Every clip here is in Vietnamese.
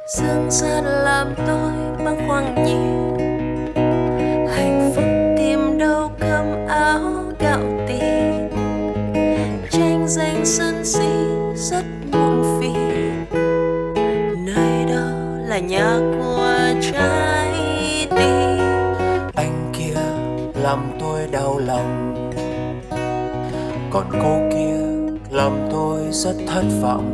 sương san làm tôi băn khoăn nhiều. Hạnh phúc tìm đâu cơm áo gạo tiền, tranh giành sân si rất muộn phiền. Nơi đó là nhà của trái tim. Anh kia làm tôi đau lòng, còn cô kia làm tôi rất thất vọng.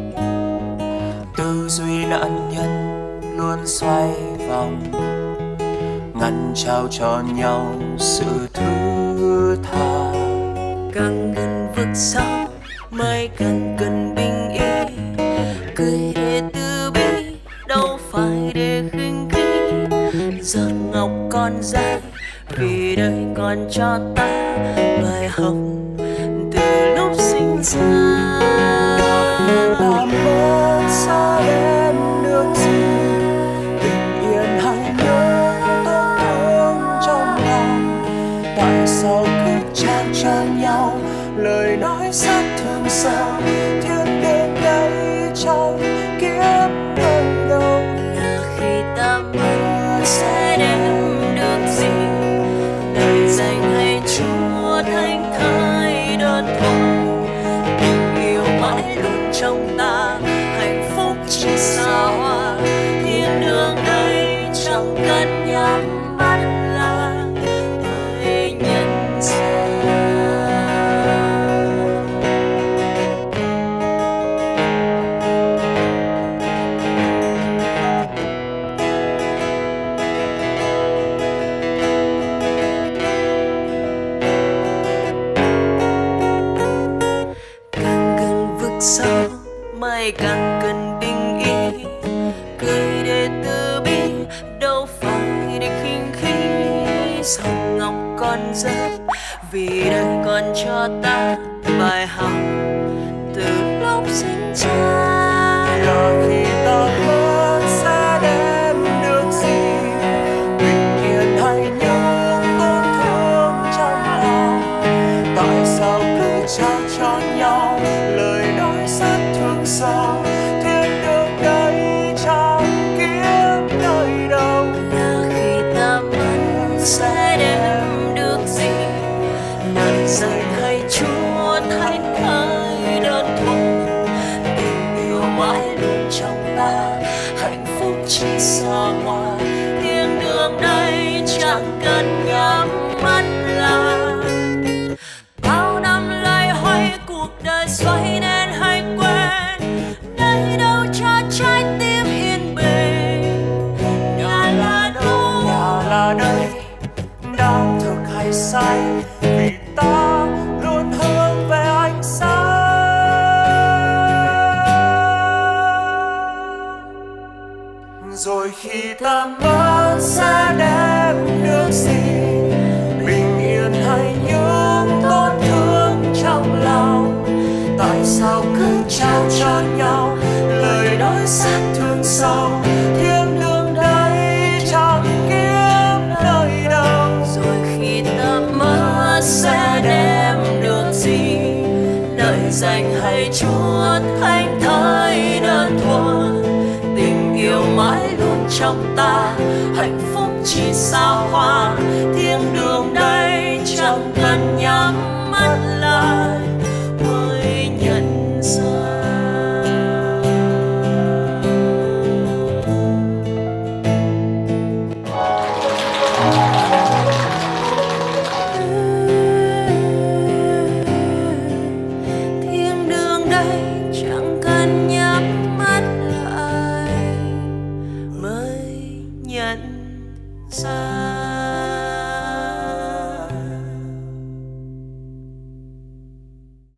Tư duy nạn nhân luôn xoay vòng, ngăn trao cho nhau sự thứ tha. Càng gần vực sâu mới càng cần bình yên, cười để từ bi đâu phải để khinh khi. Giọt ngọc còn dài vì đời còn cho ta bài học từ lúc sinh ra. Làm ơn xa em được gì, bình yên hay nhớ tổn thương trong lòng. Tại sao cứ trao cho nhau lời nói rất thương sâu, thiên đến đây trong kiếp nơi đâu. Là khi ta mơ sẽ đem được gì, lời dành hay Chúa thánh thơi đơn thuần. Tình yêu mãi luôn trong ta, hạnh phúc chỉ xa hoa. Thiên đường đây chẳng cần nhắm mắt là mới nhận ra. Càng gần vực sâu mới càng cần bình yên, cười để từ bi đâu phải để khinh khi. Giọt ngọc còn rơi vì đời còn cho ta bài học từ lúc sinh ra. Là khi ta mơ sẽ đem được gì, bình yên hay những tổn thương trong lòng. Tại sao cứ trao cho nhau lời nói rất thương sâu, thiên đường đây chẳng kiếp nơi đâu. Là khi ta mất sẽ đem được gì, lời dạy hay Chúa thánh thơi đơn thuần. Tình yêu mãi luôn trong ta, hạnh phúc chỉ xa hoa. Thiên đường đây chẳng cần nhắm mắt là. Bao năm loay hoay cuộc đời xoay nên hay quên, nơi đâu cho trái tim yên bình. Nhà là đâu, Nhà là nơi đang thực hay sai, vì ta luôn hướng về ánh sáng. Rồi khi ta mất sẽ đem được gì, bình yên hay những tổn thương trong lòng. Tại sao cứ trao cho nhau lời nói rất thương sâu, thiên đường đây chẳng kiếp nơi đâu. rồi khi ta mất sẽ đem được gì, lời dành hay Chúa thánh thơi đơn thuần. Tình yêu mãi luôn trong ta, hạnh phúc chỉ xa hoa. Thiên đường đây chẳng cần nhắm mắt lại mới nhận ra. Thiên đường đây chẳng cần nhắm mắt lại mới nhận ra.